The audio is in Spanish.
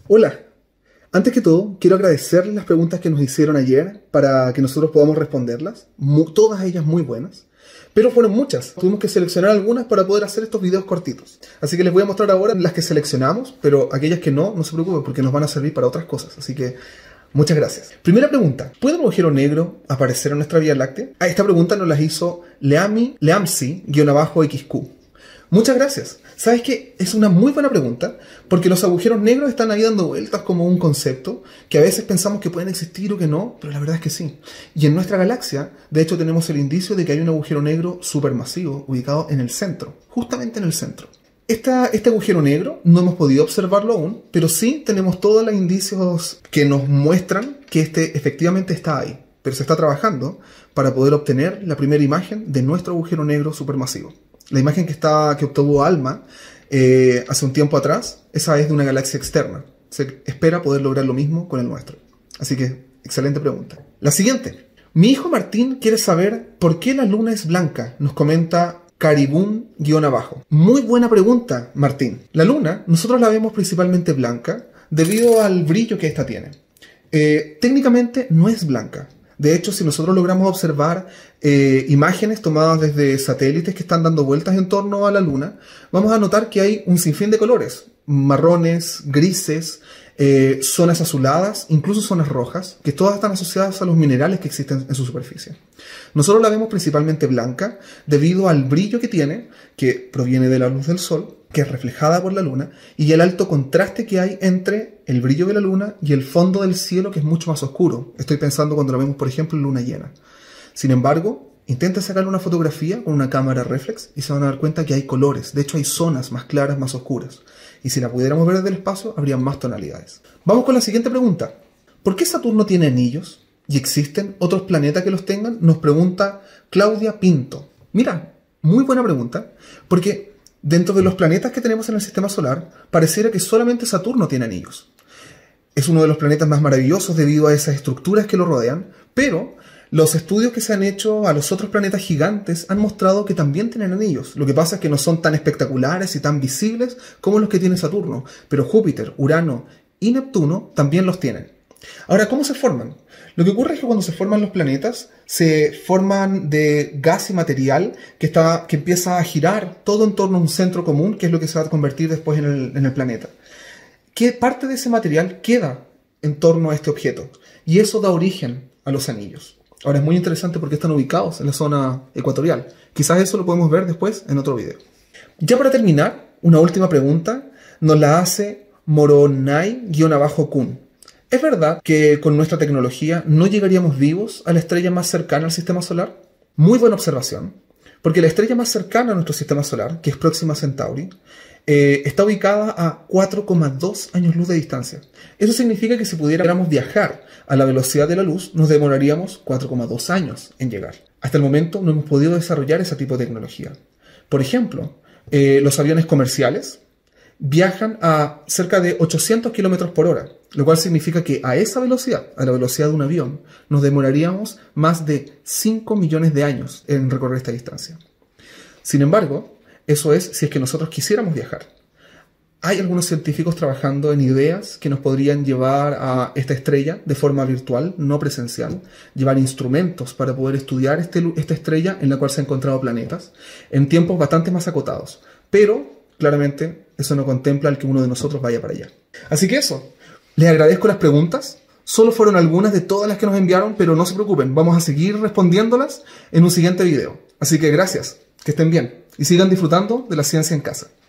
Hola, antes que todo quiero agradecerles las preguntas que nos hicieron ayer para que nosotros podamos responderlas, todas ellas muy buenas, pero fueron muchas, tuvimos que seleccionar algunas para poder hacer estos videos cortitos. Así que les voy a mostrar ahora las que seleccionamos, pero aquellas que no se preocupen porque nos van a servir para otras cosas, así que muchas gracias. Primera pregunta, ¿puede un agujero negro aparecer en nuestra Vía Láctea? Esta pregunta nos la hizo Leamsi-XQ. Muchas gracias. ¿Sabes qué? Es una muy buena pregunta porque los agujeros negros están ahí dando vueltas como un concepto que a veces pensamos que pueden existir o que no, pero la verdad es que sí. Y en nuestra galaxia, de hecho, tenemos el indicio de que hay un agujero negro supermasivo ubicado en el centro, justamente en el centro. Este agujero negro no hemos podido observarlo aún, pero sí tenemos todos los indicios que nos muestran que este efectivamente está ahí. Pero se está trabajando para poder obtener la primera imagen de nuestro agujero negro supermasivo. La imagen que obtuvo ALMA hace un tiempo atrás, esa es de una galaxia externa. Se espera poder lograr lo mismo con el nuestro. Así que, excelente pregunta. La siguiente. Mi hijo Martín quiere saber por qué la luna es blanca, nos comenta Caribún_abajo. Muy buena pregunta, Martín. La luna, nosotros la vemos principalmente blanca debido al brillo que ésta tiene. Técnicamente no es blanca. De hecho, si nosotros logramos observar imágenes tomadas desde satélites que están dando vueltas en torno a la Luna, vamos a notar que hay un sinfín de colores, marrones, grises, zonas azuladas, incluso zonas rojas, que todas están asociadas a los minerales que existen en su superficie. Nosotros la vemos principalmente blanca debido al brillo que tiene, que proviene de la luz del Sol, que es reflejada por la Luna, y el alto contraste que hay entre el brillo de la Luna y el fondo del cielo, que es mucho más oscuro. Estoy pensando cuando lo vemos, por ejemplo, en luna llena. Sin embargo, intenten sacarle una fotografía con una cámara reflex y se van a dar cuenta que hay colores. De hecho, hay zonas más claras, más oscuras. Y si la pudiéramos ver desde el espacio, habría más tonalidades. Vamos con la siguiente pregunta. ¿Por qué Saturno tiene anillos? ¿Y existen otros planetas que los tengan? Nos pregunta Claudia Pinto. Mira, muy buena pregunta, porque dentro de los planetas que tenemos en el sistema solar, pareciera que solamente Saturno tiene anillos. Es uno de los planetas más maravillosos debido a esas estructuras que lo rodean, pero los estudios que se han hecho a los otros planetas gigantes han mostrado que también tienen anillos. Lo que pasa es que no son tan espectaculares y tan visibles como los que tiene Saturno, pero Júpiter, Urano y Neptuno también los tienen. Ahora, ¿cómo se forman? Lo que ocurre es que cuando se forman los planetas, se forman de gas y material que empieza a girar todo en torno a un centro común, que es lo que se va a convertir después en el planeta. ¿Qué parte de ese material queda en torno a este objeto? Y eso da origen a los anillos. Ahora, es muy interesante porque están ubicados en la zona ecuatorial. Quizás eso lo podemos ver después en otro video. Ya para terminar, una última pregunta nos la hace Moronai_Kun. ¿Es verdad que con nuestra tecnología no llegaríamos vivos a la estrella más cercana al sistema solar? Muy buena observación, porque la estrella más cercana a nuestro sistema solar, que es Próxima Centauri, está ubicada a 4,2 años luz de distancia. Eso significa que si pudiéramos viajar a la velocidad de la luz, nos demoraríamos 4,2 años en llegar. Hasta el momento no hemos podido desarrollar ese tipo de tecnología. Por ejemplo, los aviones comerciales viajan a cerca de 800 km por hora, lo cual significa que a esa velocidad, a la velocidad de un avión, nos demoraríamos más de 5 millones de años en recorrer esta distancia. Sin embargo, eso es si es que nosotros quisiéramos viajar. Hay algunos científicos trabajando en ideas que nos podrían llevar a esta estrella de forma virtual, no presencial, llevar instrumentos para poder estudiar esta estrella en la cual se han encontrado planetas en tiempos bastante más acotados, pero claramente eso no contempla el que uno de nosotros vaya para allá. Así que eso, les agradezco las preguntas. Solo fueron algunas de todas las que nos enviaron, pero no se preocupen, vamos a seguir respondiéndolas en un siguiente video. Así que gracias, que estén bien y sigan disfrutando de la ciencia en casa.